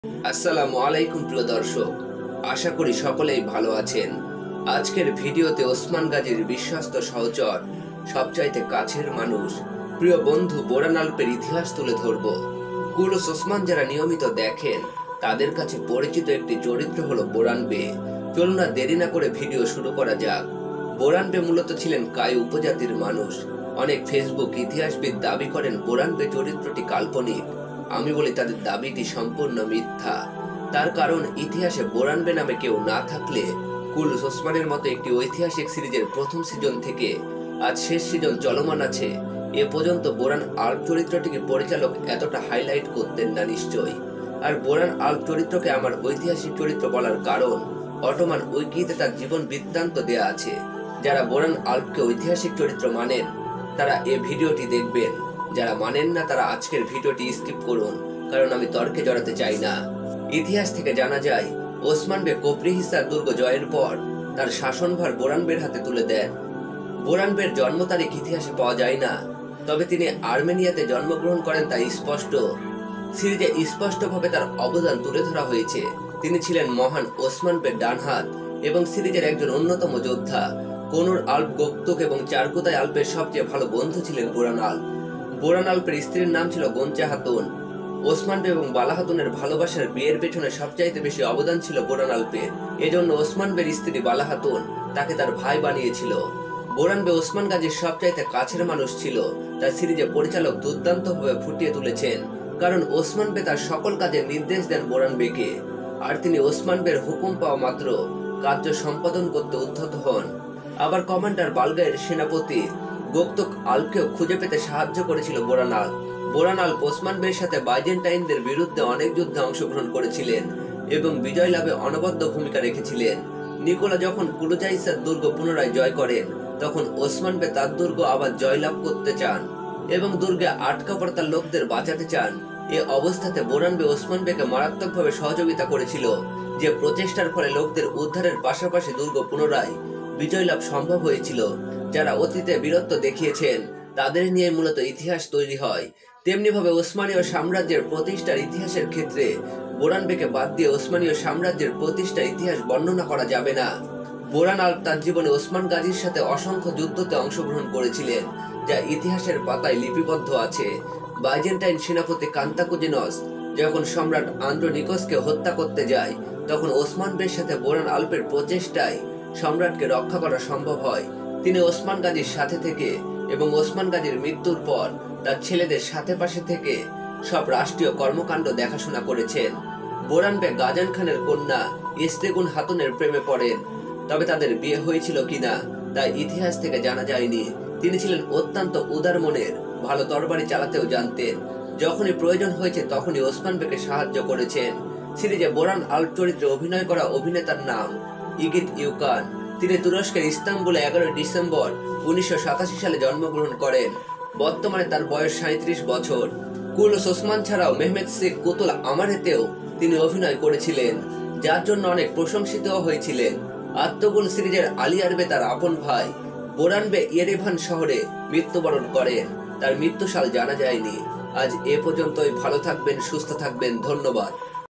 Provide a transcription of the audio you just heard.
আসসালামু আলাইকুম প্রিয় দর্শক, আশা করি সকলেই ভালো আছেন। আজকের ভিডিওতে ওসমান গাজীর বিশ্বস্ত সহচর, সবচাইতে কাছের মানুষ, প্রিয় বন্ধু বোরান আলপের ইতিহাস তুলে ধরব। কুলুস ওসমান যারা নিয়মিত দেখেন তাদের কাছে পরিচিত একটি চরিত্র হলো বোরান বে। চলুন না দেরি না করে ভিডিও শুরু করা যাক। বোরান বে মূলত ছিলেন কাই উপজাতির মানুষ। অনেক ফেসবুক ইতিহাসবিদ দাবি করেন বোরান বে চরিত্রটি কাল্পনিক। আমি বলি তাদের দাবিটি সম্পূর্ণ মিথ্যা। তার কারণ ইতিহাসে বোরান বে নামে কেউ না থাকলে কুলুস ওসমানের মতো একটি ঐতিহাসিক সিরিজের প্রথম সিজন থেকে আজ শেষ সিজন চলমান আছে, এ পর্যন্ত বোরান আল্প চরিত্রটিকে পরিচালক এতটা হাইলাইট করতেন না নিশ্চয়ই। আর বোরান আল্প চরিত্রকে আমার ঐতিহাসিক চরিত্র বলার কারণ অটোমান উইকিতে তার জীবন বৃত্তান্ত দেয়া আছে। যারা বোরান আল্পকে ঐতিহাসিক চরিত্র মানেন তারা এ ভিডিওটি দেখবেন, যারা মানেন না তারা আজকের ভিডিওটি স্কিপ করুন, কারণ আমি তর্কে জড়াতে চাই না। ইতিহাস থেকে জানা যায় ওসমান বে কোপ্রিহিসার দুর্গ জয়ের পর তার শাসনভার বোরান বের হাতে তুলে দেন। বোরান বের জন্ম তারিখ ইতিহাসে পাওয়া যায় না, তবে তিনি আর্মেনিয়াতে জন্মগ্রহণ করেন তা স্পষ্ট। সিরিজে স্পষ্টভাবে তার অবদান তুলে ধরা হয়েছে। তিনি ছিলেন মহান ওসমান বের ডান হাত এবং সিরিজের একজন অন্যতম যোদ্ধা। কোনুর আল্প গোক্তক এবং চারকুতাই আল্পের সবচেয়ে ভালো বন্ধু ছিলেন বোরান আল্প। বোরান আল্পের স্ত্রীর নাম ছিল গঞ্চা খাতুন। ওসমান বে এবং বালা খাতুনের ভালোবাসার বিয়ের পেছনে সবচাইতে বেশি অবদান ছিল বোরান আল্পের। এজন্য ওসমান বের স্ত্রী বালা খাতুন তাকে তার ভাই বানিয়েছিল। বোরান বে ওসমান গাজীর সবচাইতে কাছের মানুষ ছিল। তার সিরিজে পরিচালক দুর্দান্তভাবে ফুটিয়ে তুলেছেন, কারণ ওসমান বে তার সকল কাজের নির্দেশ দেন বোরান বেকে, আর তিনি ওসমান বের হুকুম পাওয়া মাত্র কার্য সম্পাদন করতে উদ্ধত হন। আবার কমান্ডার বালগাইয়ের সেনাপতি গোক্তক আল্পকেও খুঁজে পেতে সাহায্য করেছিল বোরান আল্প। বোরান আল্প ওসমান বের সাথে বাইজেন্টাইনদের বিরুদ্ধে অনেক যুদ্ধে অংশগ্রহণ করেছিলেন এবং বিজয় লাভে অনবদ্য ভূমিকা রেখেছিলেন। নিকোলা যখন কুলুজাইসার দুর্গ পুনরায় জয় করেন তখন ওসমান বে তার দুর্গ আবার জয়লাভ করতে চান এবং দুর্গে আটকা পড়া তার লোকদের বাঁচাতে চান। এ অবস্থাতে বোরান বে ওসমান বেকে মারাত্মকভাবে সহযোগিতা করেছিল, যে প্রচেষ্টার ফলে লোকদের উদ্ধারের পাশাপাশি দুর্গ পুনরায় বিজয় লাভ সম্ভব হয়েছিল। যারা অতীতে বীরত্ব দেখিয়েছেন তাদের নিয়ে মূলত ইতিহাস তৈরি হয়। তেমনিভাবে ওসমানীয় সাম্রাজ্যের প্রতিষ্ঠার ইতিহাসের ক্ষেত্রে বোরান বেকে বাদ দিয়ে ওসমানীয় সাম্রাজ্যের প্রতিষ্ঠার ইতিহাস বর্ণনা করা যাবে না। বোরান আল্প তার জীবনে ওসমান গাজীর সাথে অসংখ্য যুদ্ধতে অংশগ্রহণ করেছিলেন, যা ইতিহাসের পাতায় লিপিবদ্ধ আছে। বাইজেন্টাইন সেনাপতি কান্তাকুজিনস যখন সম্রাট আন্দ্রোনিকসকে হত্যা করতে যায় তখন ওসমান বের সাথে বোরান আল্পের প্রচেষ্টায় সম্রাটকে রক্ষা করা সম্ভব হয়। তিনি ওসমান গাজীর সাথে থেকে এবং ওসমান গাজীর মৃত্যুর পর তার ছেলেদের সাথে পাশে থেকে সব রাষ্ট্রীয় কর্মকাণ্ড দেখাশোনা করেছেন। বোরান বে গাজান খানের কন্যা ইস্তেগুন হাতুনের প্রেমে পড়েন, তবে তাদের বিয়ে হয়েছিল কিনা তা ইতিহাস থেকে জানা যায়নি। তিনি ছিলেন অত্যন্ত উদার মনের, ভালো তরবারি চালাতেও জানতেন। যখনই প্রয়োজন হয়েছে তখনই ওসমান বেকে সাহায্য করেছেন। সিরিজে বোরান আল্প চরিত্রে অভিনয় করা অভিনেতার নাম ইগিত ইউকান। তিনি তুরস্কের ইস্তাম্বুলে 11 ডিসেম্বর 1987 সালে জন্মগ্রহণ করেন। বর্তমানে তার বয়স 37 বছর। কুলুস ওসমান ছাড়াও মেহমেদ শেখ কুতুল আমারেতেও তিনি অভিনয় করেছিলেন, যার জন্য অনেক প্রশংসিত হয়েছিলেন। আত্মগুল সিরিজের আলী আরবে তার আপন ভাই। বোরান বে ইয়েরেভান শহরে মৃত্যুবরণ করেন, তার মৃত্যুসাল জানা যায়নি। আজ এ পর্যন্তই। ভালো থাকবেন, সুস্থ থাকবেন, ধন্যবাদ।